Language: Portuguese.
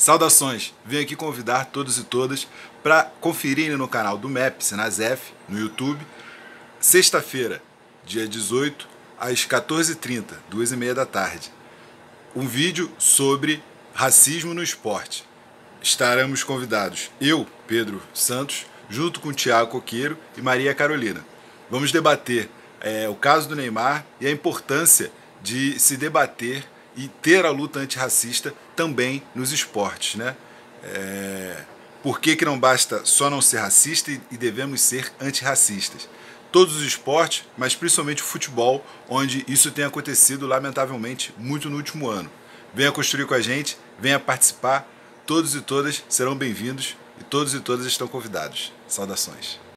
Saudações! Venho aqui convidar todos e todas para conferirem no canal do MEP Senasef, no YouTube, sexta-feira, dia 18, às 14h30, 2h30 da tarde. Um vídeo sobre racismo no esporte. Estaremos convidados eu, Pedro Santos, junto com Thiago Coqueiro e Maria Carolina. Vamos debater o caso do Neymar e a importância de se debater e ter a luta antirracista também nos esportes, né? Por que não basta só não ser racista e devemos ser antirracistas? Todos os esportes, mas principalmente o futebol, onde isso tem acontecido, lamentavelmente, muito no último ano. Venha construir com a gente, venha participar, todos e todas serão bem-vindos e todos e todas estão convidados. Saudações!